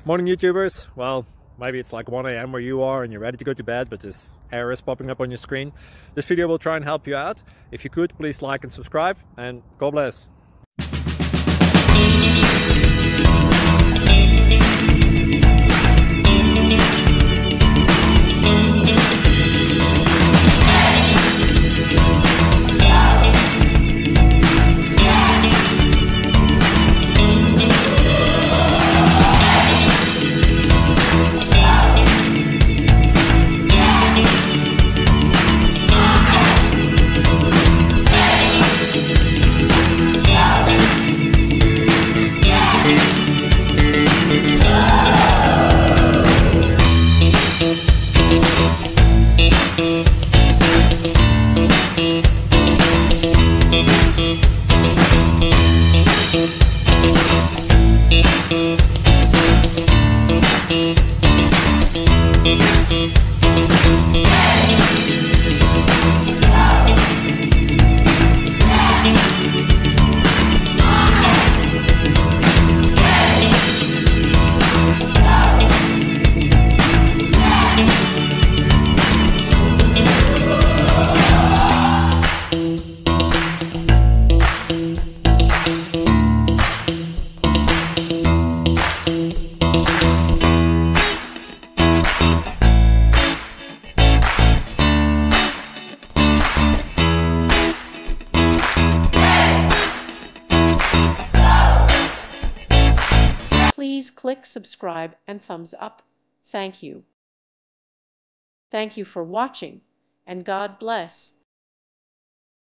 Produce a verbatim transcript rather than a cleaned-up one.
Morning YouTubers. Well, maybe it's like one A M where you are and you're ready to go to bed, but this error is popping up on your screen. This video will try and help you out. If you could, please like and subscribe, and God bless. Please click subscribe and thumbs up. Thank you. Thank you for watching, and God bless.